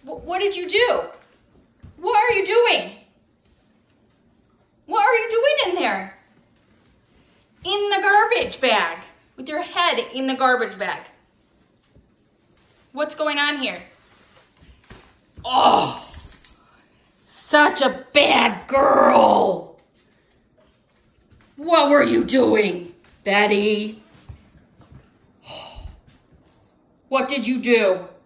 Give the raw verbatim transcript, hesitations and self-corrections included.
What did you do? What are you doing? What are you doing in there? In the garbage bag. With your head in the garbage bag. What's going on here? Oh, such a bad girl. What were you doing, Betty? What did you do?